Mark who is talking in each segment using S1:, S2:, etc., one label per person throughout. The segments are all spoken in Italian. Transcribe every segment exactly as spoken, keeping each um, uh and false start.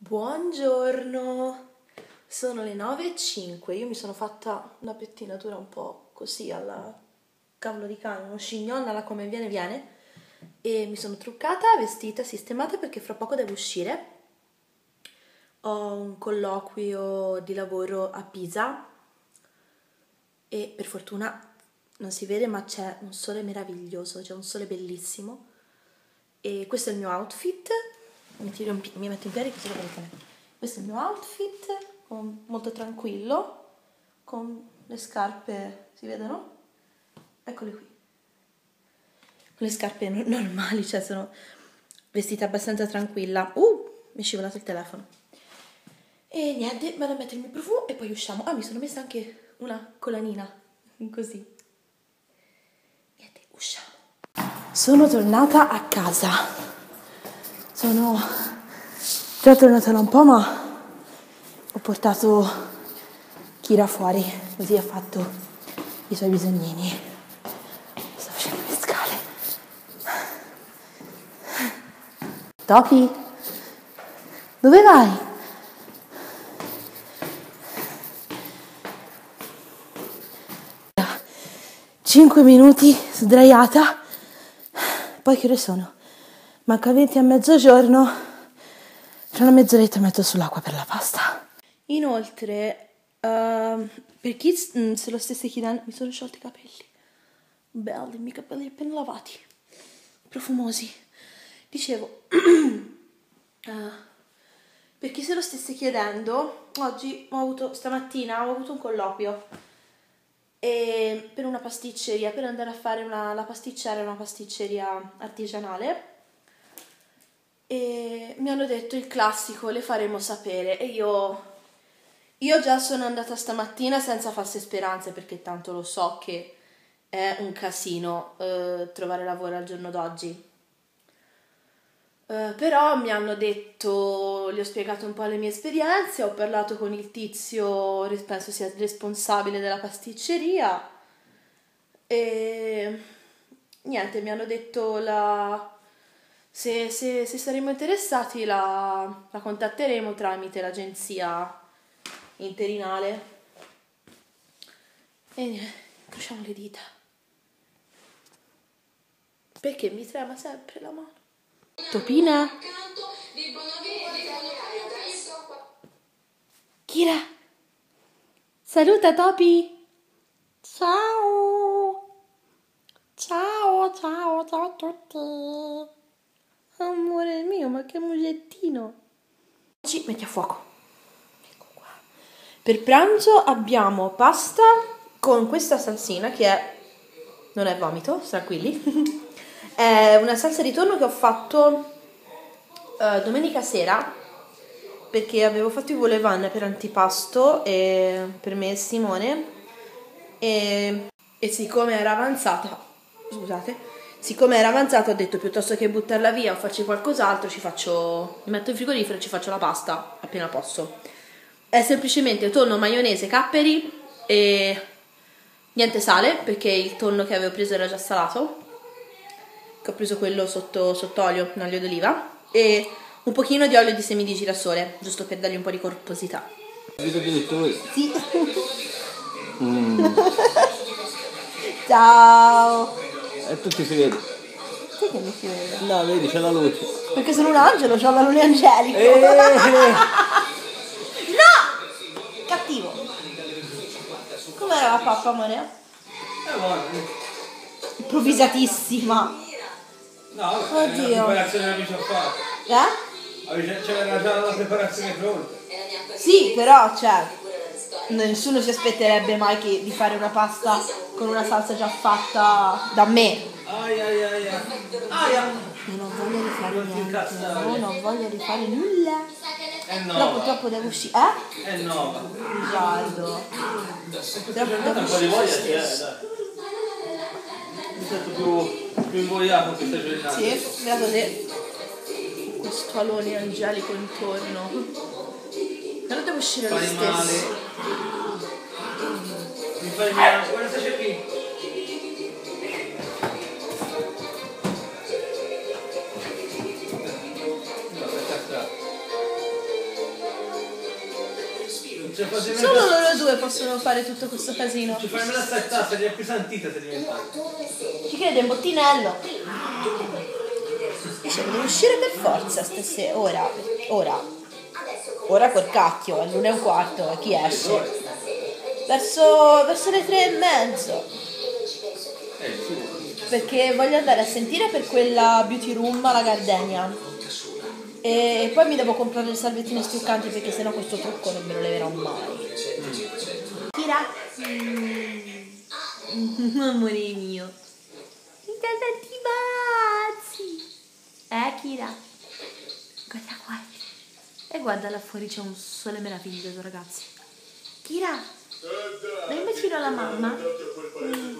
S1: Buongiorno, sono le nove e cinque, io mi sono fatta una pettinatura un po' così alla cavolo di cane, uno scignon alla come viene viene e mi sono truccata, vestita, sistemata perché fra poco devo uscire. Ho un colloquio di lavoro a Pisa e per fortuna non si vede ma c'è un sole meraviglioso, c'è un sole bellissimo e questo è il mio outfit. Mi, tiro in pi- mi metto in piedi così lo vedete. Questo è il mio outfit, con- molto tranquillo, con le scarpe, si vedono? Eccole qui. Con le scarpe no- normali, cioè sono vestita abbastanza tranquilla. Uh, mi è scivolato il telefono. E niente, vado a mettere il mio profumo e poi usciamo. Ah, mi sono messa anche una colanina, così. Niente, usciamo. Sono tornata a casa. Sono già tornata da un po', ma ho portato Kira fuori, così ha fatto i suoi bisognini. Sto facendo le scale. Topi? Dove vai? cinque minuti sdraiata, poi che ore sono? Manca venti a mezzogiorno, tra una mezz'oretta metto sull'acqua per la pasta. Inoltre, uh, per chi mm, se lo stesse chiedendo, mi sono sciolti i capelli. Belli, i miei capelli appena lavati, profumosi. Dicevo, uh, per chi se lo stesse chiedendo, oggi ho avuto, stamattina ho avuto un colloquio e per una pasticceria, per andare a fare una, la pasticcera, una pasticceria artigianale. E mi hanno detto il classico, le faremo sapere. E io, io già sono andata stamattina senza false speranze, perché tanto lo so che è un casino eh, trovare lavoro al giorno d'oggi. Eh, però mi hanno detto, gli ho spiegato un po' le mie esperienze, ho parlato con il tizio, penso sia il responsabile della pasticceria, e niente, mi hanno detto la... Se, se, se saremo interessati la, la contatteremo tramite l'agenzia interinale. E niente, incrociamo le dita. Perché mi trema sempre la mano. Topina? Kira? Saluta Topi! Ciao! Ciao, ciao, ciao a tutti! Amore mio, ma che musettino! Ci metti a fuoco. Ecco qua. Per pranzo abbiamo pasta con questa salsina che è... non è vomito, tranquilli. È una salsa di tonno che ho fatto uh, domenica sera perché avevo fatto i volevan per antipasto e per me e Simone e, e siccome era avanzata, scusate, siccome era avanzata ho detto piuttosto che buttarla via o farci qualcos'altro ci faccio, mi metto in frigorifero e ci faccio la pasta appena posso. È semplicemente tonno, maionese, capperi e niente sale perché il tonno che avevo preso era già salato, che ho preso quello sotto, sotto olio, in olio d'oliva, e un pochino di olio di semi di girasole, giusto per dargli un po' di corposità.
S2: Avete detto voi?
S1: Sì.
S2: Mm.
S1: Ciao.
S2: E tutti si vede.
S1: Sì che mi si vede?
S2: No, vedi, c'è la luce.
S1: Perché sono un angelo, c'ho la luce angelico.
S2: Eh.
S1: No! Cattivo. Com'era la pappa, amore?
S2: Eh, buono.
S1: Improvvisatissima.
S2: No, vabbè,
S1: Oddio.
S2: la preparazione l'amici ho fatto.
S1: Eh?
S2: C'era già la preparazione pronta.
S1: Sì, però, cioè, nessuno si aspetterebbe mai che, di fare una pasta con una salsa già fatta da me.
S2: Ai ai ai ai. Aia.
S1: Io non voglio rifare
S2: Non ti
S1: niente,
S2: incazzare.
S1: no, non voglio rifare nulla.
S2: È
S1: Però
S2: nova.
S1: purtroppo devo uscire. Eh?
S2: È nova.
S1: Guardo. Però devo
S2: Un po' di voglia
S1: uscire.
S2: c'è, dai. Mi sento più, più invogliato in questa giornata.
S1: Sì, guarda te. Questo alone angelico intorno. Però devo uscire lo
S2: Fai
S1: stesso.
S2: male. Mi fai male. Guarda se c'è qui. Cioè, fate
S1: Solo loro due possono fare tutto questo casino.
S2: Ci fai una saltata, sei appesantita se diventa.
S1: Ci crede in bottinello. Dicevo, devo uscire per forza stasera. Ora, ora. Ora col cacchio, è l'una e un quarto, e chi esce? Verso, verso le tre e mezzo.
S2: Eh, sì.
S1: Perché voglio andare a sentire per quella beauty room alla Gardenia. E poi mi devo comprare le salvettine struccanti perché sennò questo trucco non me lo leverò mai. Kira? Mm. Amore mio. Mi dà tanti baci. Eh, Kira? Guarda qua. E guarda là fuori, c'è un sole meraviglioso, ragazzi. Kira? Dai un bacino alla mamma. Mm.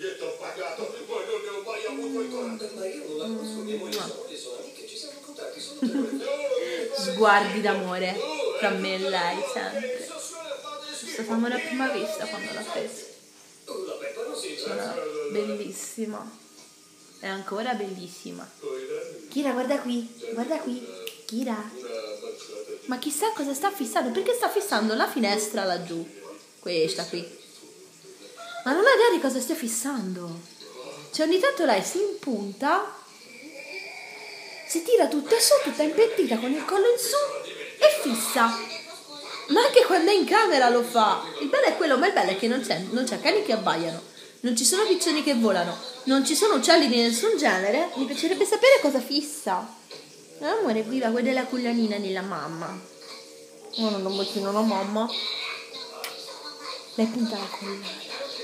S1: Sguardi d'amore tra me e lei sempre. È stata amore a prima vista quando l'ha presa. Era bellissima. È ancora bellissima. Kira, guarda qui, guarda qui. Kira. Ma chissà cosa sta fissando. Perché sta fissando la finestra laggiù? Questa qui. Ma non ho idea di cosa stia fissando. Cioè ogni tanto lei si impunta, si tira tutta su, tutta impettita con il collo in su e fissa. Ma anche quando è in camera lo fa. Il bello è quello, ma il bello è che non c'è, non c'è cani che abbaiano, non ci sono piccioni che volano, non ci sono uccelli di nessun genere. Mi piacerebbe sapere cosa fissa. Amore, viva, guarda la cullanina della mamma. Oh, non ho vicino la mamma. Lei punta la collana.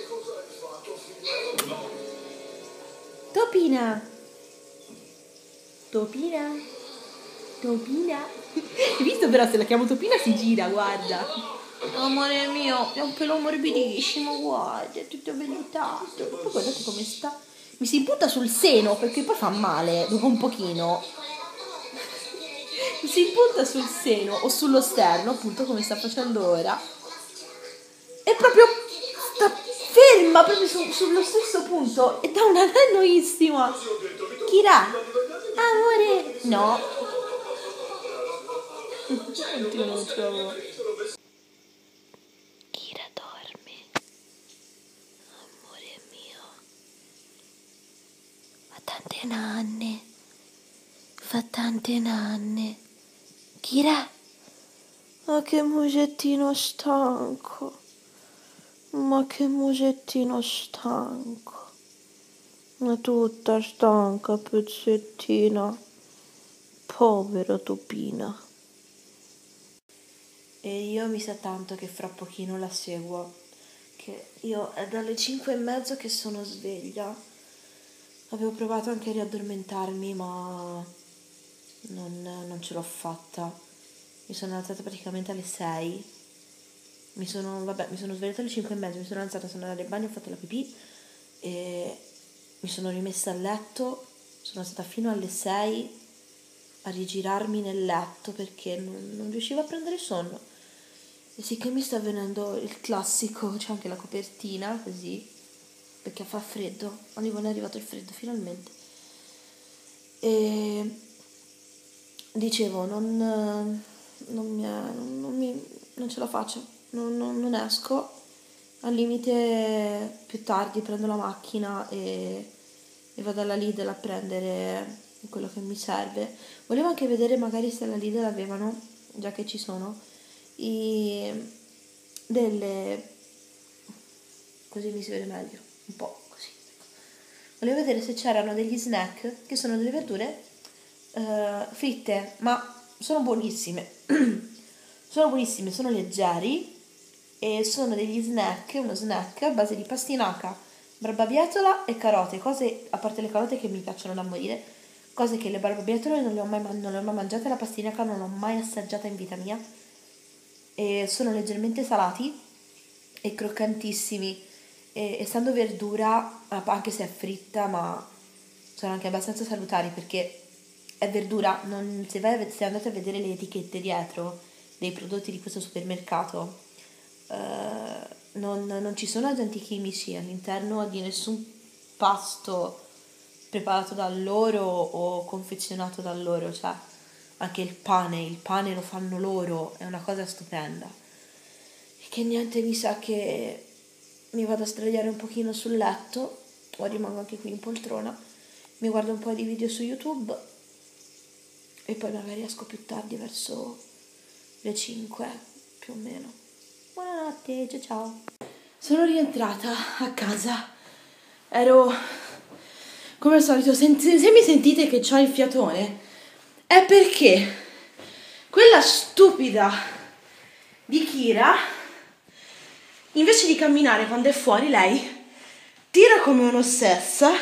S1: Topina. Topina. Topina. Hai visto però se la chiamo Topina si gira, guarda. Amore mio, è un pelo morbidissimo, guarda, è tutto vellutato. Poi guardate come sta. Mi si impunta sul seno perché poi fa male dopo un pochino. Mi si impunta sul seno o sullo sterno, appunto come sta facendo ora. E proprio sta ferma proprio su, sullo stesso punto e dà una noissima. Kira, amore, no. Oddio, non lo trovo. Kira dorme, amore mio. Fa tante nanne, fa tante nanne. Kira, ma che musettino stanco. Ma che musettino stanco. È tutta stanca, pezzettina. Povera Topina. E io mi sa tanto che fra pochino la seguo. Che io è dalle cinque e mezzo che sono sveglia. Avevo provato anche a riaddormentarmi, ma non, non ce l'ho fatta. Mi sono alzata praticamente alle sei. Mi sono, vabbè, mi sono svegliata alle cinque e mezza, mi sono alzata, sono andata al bagno, ho fatto la pipì e mi sono rimessa a letto, sono stata fino alle sei a rigirarmi nel letto perché non, non riuscivo a prendere sonno. E sì che mi sta venendo il classico, c'è anche la copertina, così, perché fa freddo, a Livorno è arrivato il freddo finalmente. E dicevo, non, non, mi, non, non, mi, non ce la faccio. Non, non, non esco, al limite più tardi prendo la macchina e, e vado alla Lidl a prendere quello che mi serve. Volevo anche vedere magari se alla Lidl avevano, già che ci sono, i, delle, così mi si vede meglio, un po' così. Volevo vedere se c'erano degli snack che sono delle verdure uh, fritte, ma sono buonissime. Sono buonissime, sono leggeri e sono degli snack, uno snack a base di pastinaca, barbabietola e carote, cose, a parte le carote che mi piacciono da morire, cose che le barbabietole non le ho mai, non le ho mai mangiate, la pastinaca non l'ho mai assaggiata in vita mia, e sono leggermente salati e croccantissimi, e essendo verdura, anche se è fritta, ma sono anche abbastanza salutari perché è verdura, non, se, vai, se andate a vedere le etichette dietro dei prodotti di questo supermercato, uh, non, non ci sono agenti chimici all'interno di nessun pasto preparato da loro o confezionato da loro, cioè anche il pane, il pane lo fanno loro, è una cosa stupenda. che niente, mi sa che mi vado a sdraiare un pochino sul letto, o rimango anche qui in poltrona, mi guardo un po' di video su YouTube e poi magari esco più tardi verso le cinque più o meno. Buonanotte, ciao ciao. Sono rientrata a casa, ero come al solito, se, se mi sentite che c'ho il fiatone è perché quella stupida di Kira, invece di camminare quando è fuori, lei tira come un'ossessa,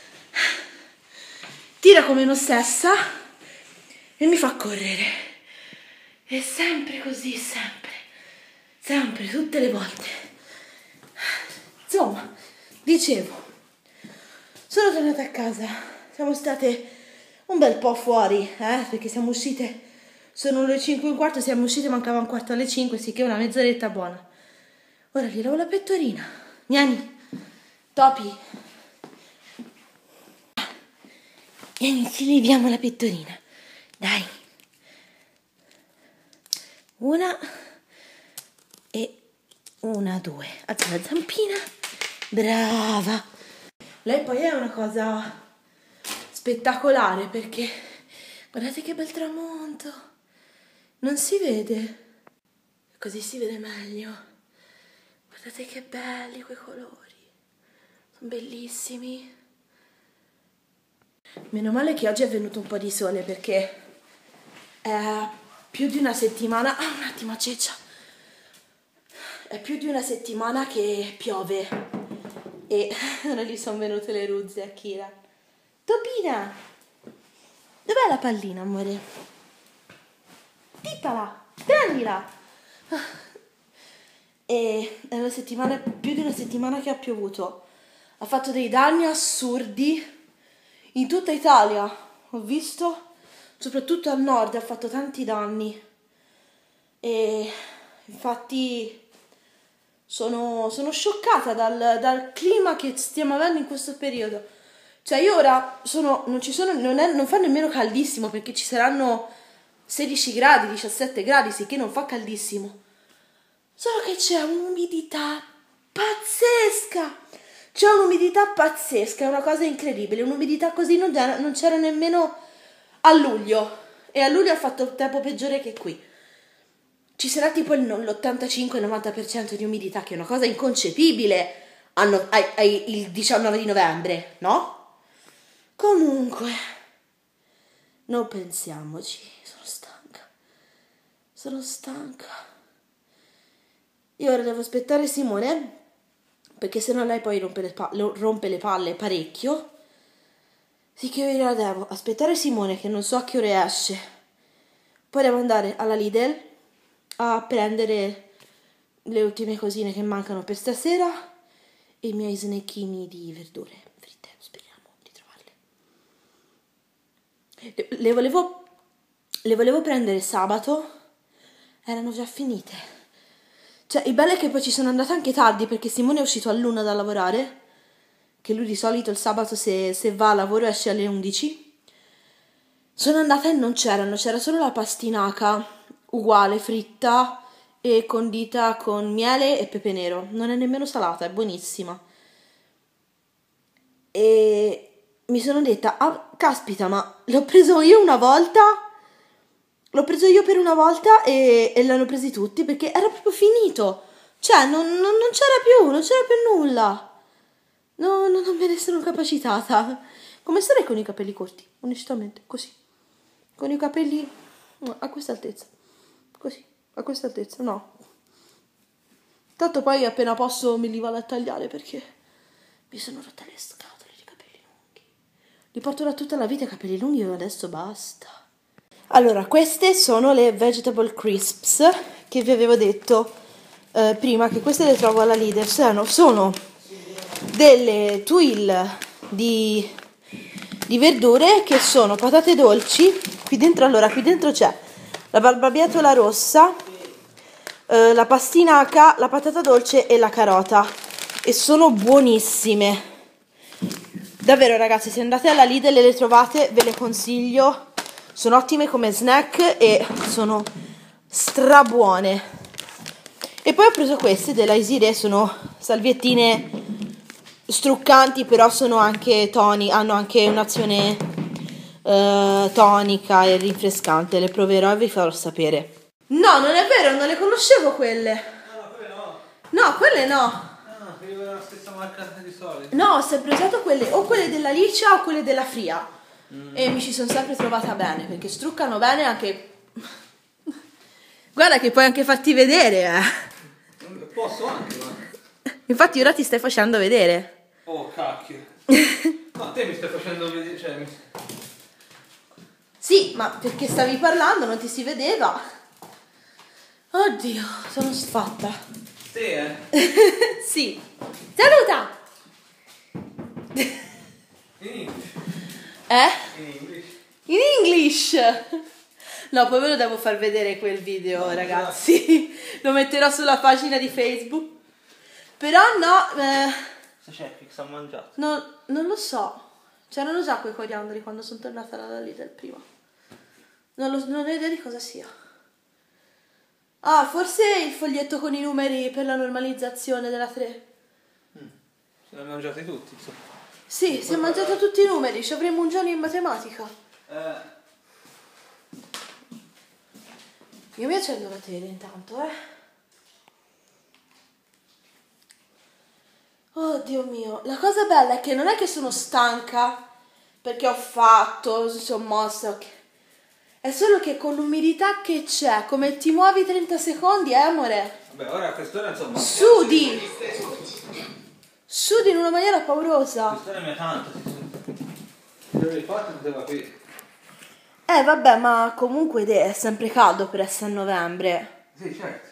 S1: tira come un'ossessa e mi fa correre. È sempre così, sempre, sempre, tutte le volte. Insomma, dicevo, sono tornata a casa, siamo state un bel po' fuori, eh, perché siamo uscite, sono le cinque e un quarto, siamo uscite, mancava un quarto alle cinque, sì che una mezz'oretta buona. Ora gli lavo la pettorina. Vieni, Topi. Vieni, ci leviamo la pettorina. Dai. Una e una, due. Alza la zampina. Brava. Lei poi è una cosa spettacolare perché guardate che bel tramonto. Non si vede. Così si vede meglio. Guardate che belli quei colori, sono bellissimi. Meno male che oggi è venuto un po' di sole perché è più di una settimana, ah un attimo Ceccia, è più di una settimana che piove e ora gli sono venute le ruzze a Kira. Topina, dov'è la pallina amore? Tippala, prendila. E è una settimana, più di una settimana che ha piovuto, ha fatto dei danni assurdi in tutta Italia, ho visto, soprattutto al nord ha fatto tanti danni e infatti sono, sono scioccata dal, dal clima che stiamo avendo in questo periodo. Cioè io ora sono, non ci sono, non, è, non fa nemmeno caldissimo perché ci saranno sedici gradi, diciassette gradi, sì che non fa caldissimo. Solo che c'è un'umidità pazzesca, c'è un'umidità pazzesca, è una cosa incredibile, un'umidità così non c'era, non c'era nemmeno a luglio, e a luglio ha fatto il tempo peggiore che qui. Ci sarà tipo l'ottantacinque novanta per cento di umidità, che è una cosa inconcepibile a, a, a, il diciannove di novembre, no? Comunque, non pensiamoci, sono stanca, sono stanca. Io ora devo aspettare Simone, perché sennò lei poi rompe le, pa- rompe le palle parecchio. Sì che io ora devo aspettare Simone, che non so a che ore esce. Poi devo andare alla Lidl a prendere le ultime cosine che mancano per stasera e i miei snecchini di verdure fritte, speriamo di trovarle. Le, le volevo le volevo prendere sabato, erano già finite. Cioè, il bello è che poi ci sono andata anche tardi perché Simone è uscito all'una da lavorare, che lui di solito il sabato se, se va a lavoro esce alle undici. Sono andata e non c'erano, c'era solo la pastinaca uguale, fritta e condita con miele e pepe nero. Non è nemmeno salata, è buonissima. E mi sono detta, ah, caspita, ma l'ho preso io una volta... L'ho preso io per una volta e, e l'hanno presi tutti perché era proprio finito. Cioè, non, non, non c'era più, non c'era più nulla. No, no, non me ne sono capacitata. Come sarei con i capelli corti, onestamente, così. Con i capelli a questa altezza. Così, a questa altezza, no. Tanto poi appena posso me li vado a tagliare perché mi sono rotte le scatole di capelli lunghi. Li porto da tutta la vita i capelli lunghi e adesso basta. Allora, queste sono le Vegetable Crisps che vi avevo detto eh, prima, che queste le trovo alla Lidl. Sono, sono delle tuile di, di verdure che sono patate dolci. Qui dentro, allora, qui dentro c'è la barbabietola rossa, eh, la pastinaca, la patata dolce e la carota. E sono buonissime. Davvero ragazzi, se andate alla Lidl e le trovate, ve le consiglio. Sono ottime come snack e sono strabuone. E poi ho preso queste della Isire, sono salviettine struccanti, però sono anche toni, hanno anche un'azione uh, tonica e rinfrescante. Le proverò e vi farò sapere. No, non è vero, non le conoscevo quelle.
S2: No, no, quelle no.
S1: No, quelle no.
S2: Ah, quelle erano la stessa marca di solito.
S1: No, ho sempre usato quelle, o quelle della Licia o quelle della Fria. Mm. E mi ci sono sempre trovata bene, perché struccano bene anche... Guarda che puoi anche farti vedere, eh.
S2: Posso anche, ma...
S1: Infatti ora ti stai facendo vedere.
S2: Oh, cacchio. No, te mi stai facendo vedere, cioè... Mi...
S1: Sì, ma perché stavi parlando, non ti si vedeva. Oddio, sono sfatta.
S2: Sì, eh?
S1: Sì. Saluta!
S2: In English.
S1: Eh?
S2: In English.
S1: In English! No, poi ve lo devo far vedere quel video, no, ragazzi. Lo metterò sulla pagina di Facebook. Però no... Eh,
S2: Se c'è che sta mangiato?
S1: No, non lo so. C'erano già quei coriandoli quando sono tornata dalla Lidl prima. Non, lo, non ho idea di cosa sia. Ah, forse il foglietto con i numeri per la normalizzazione della tre.
S2: Mm. Se li hanno mangiati tutti, insomma.
S1: Sì, si è mangiato tutti i numeri. Ci avremo un giorno in matematica.
S2: Eh...
S1: Io mi accendo la tele intanto, eh. Oh Dio mio, la cosa bella è che non è che sono stanca perché ho fatto, sono mossa, okay. È solo che con l'umidità che c'è, come ti muovi trenta secondi, eh amore?
S2: Vabbè, ora a quest'ora insomma...
S1: Sudi! Sudi in una maniera paurosa.
S2: Quest'ora mi è tanto. Se l'avevi fatto poteva qui.
S1: Eh vabbè, ma comunque è sempre caldo per essere a novembre.
S2: Sì, certo.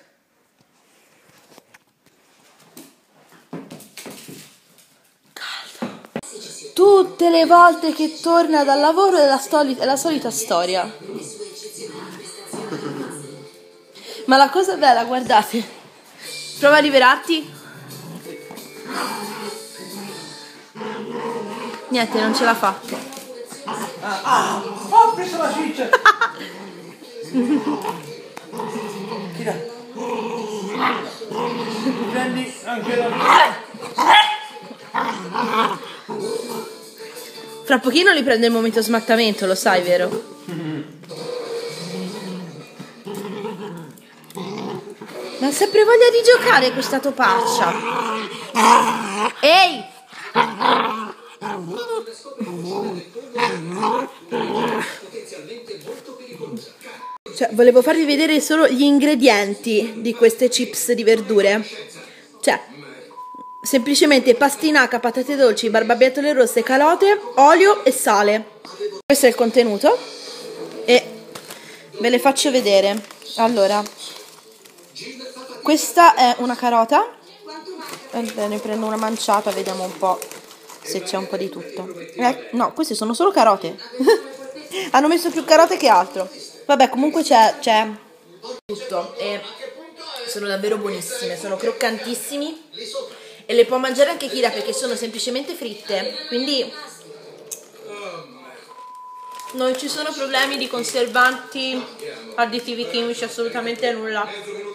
S1: Caldo. Tutte le volte che torna dal lavoro è la, stoli- è la solita storia. Ma la cosa bella, guardate. Prova a liberarti. Niente, non ce l'ha fatto.
S2: Ah, ah, ho preso la ciccia! Tira. Prendi anche la...
S1: Fra pochino li prende il momento smattamento, lo sai, vero? Ma ha sempre voglia di giocare questa topaccia. Ehi! Cioè, volevo farvi vedere solo gli ingredienti di queste chips di verdure. Cioè, semplicemente pastinaca, patate dolci, barbabietole rosse, calote, olio e sale. Questo è il contenuto e ve le faccio vedere. Allora, questa è una carota. Ne prendo una manciata, vediamo un po' se c'è un po' di tutto. Eh, no, queste sono solo carote. Hanno messo più carote che altro. Vabbè, comunque c'è, c'è tutto e sono davvero buonissime, sono croccantissimi e le può mangiare anche Kira perché sono semplicemente fritte, quindi non ci sono problemi di conservanti, additivi chimici, assolutamente nulla.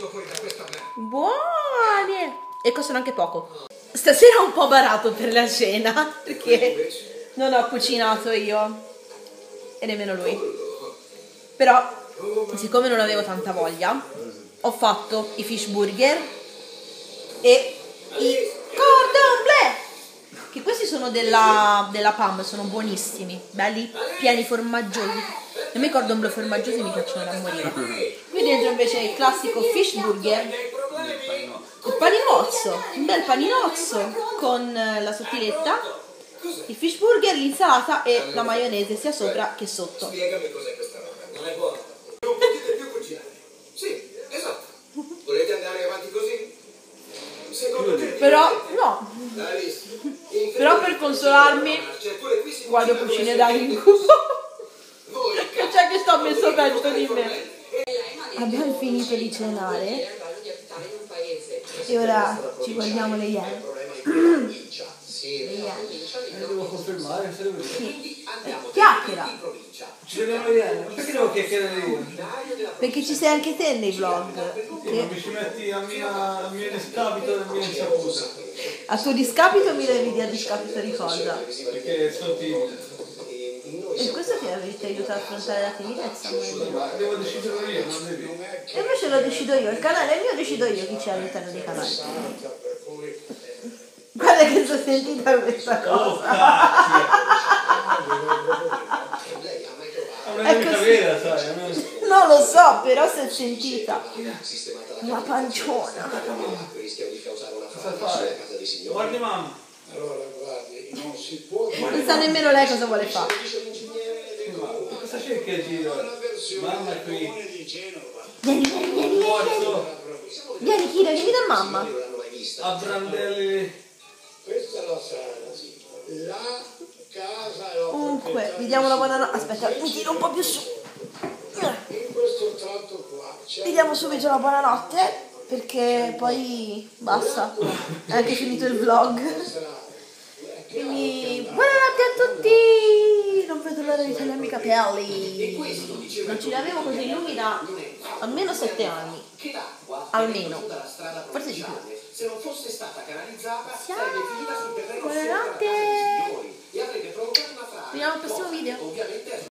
S1: Buone! E costano anche poco. Stasera ho un po' barato per la cena perché non ho cucinato io e nemmeno lui. Però, siccome non avevo tanta voglia, ho fatto i fish burger e i cordon bleu, che questi sono della, della P A M, sono buonissimi, belli, pieni, formaggiosi. A me i cordon bleu formaggiosi mi piacciono da morire. Qui dentro invece il classico fish burger, il paninozzo, un bel paninozzo con la sottiletta, il fish burger, l'insalata e la maionese sia sopra che sotto.
S3: Spiegami cos'è questa roba, non è buona? Non potete più cucinare. Sì, esatto. Volete andare avanti così? Secondo te?
S1: Però, no. Però per consolarmi guardo Cucine da incubo. Che c'è che sto messo peggio di me. Abbiamo finito di cenare e ora ci guardiamo le Iene. Le Iene.
S2: Devo confermare se lo vedo.
S1: Sì. Chiacchiera.
S2: Ci vediamo ieri, ma perché devo chiacchierare io?
S1: Perché ci sei anche te nei vlog.
S2: Sì, ma mi ci metti a, mia, a mio discapito e a mia insaputa.
S1: A tuo discapito mi devi dire a discapito di cosa?
S2: Perché sono timido.
S1: E questo ti avete aiutato a affrontare la timidezza, amore.
S2: Ma devo decidere io, non devi.
S1: E invece lo decido io, il canale è mio, decido io chi c'è all'interno dei canali. Guarda che sono sentita questa
S2: Oh,
S1: cosa.
S2: È una vita vera, sai. non-
S1: Non lo so, però si è sentita. La panciona.
S2: Cosa fare? Guardi mamma.
S3: Allora, guardi, non si può
S1: Non sa nemmeno lei cosa vuole fare.
S2: Ma cosa cerchi a giro? Mamma è qui.
S1: Vieni, vieni, vieni, vieni.
S2: Forzo
S1: Vieni, Kira, vieni da mamma.
S2: a brandelli.
S3: Questa è la strada, la casa è la
S1: Comunque, vi diamo la buonanotte. Aspetta, mi tiro un po' più su.
S3: in questo tratto qua c'è
S1: Vi diamo subito la buonanotte. Perché poi basta. È anche finito il vlog. Quindi buonanotte a tutti. Non vedo l'ora di tagliarmi i capelli. Non ce li avevo così lunghi da almeno sette anni. Almeno. Forse di più.
S3: se non fosse stata canalizzata
S1: Ciao.
S3: sarebbe finita sul terreno
S1: Buonanotte.
S3: e avrebbe provocato una frase.
S1: Ci vediamo al prossimo video.
S3: Ovviamente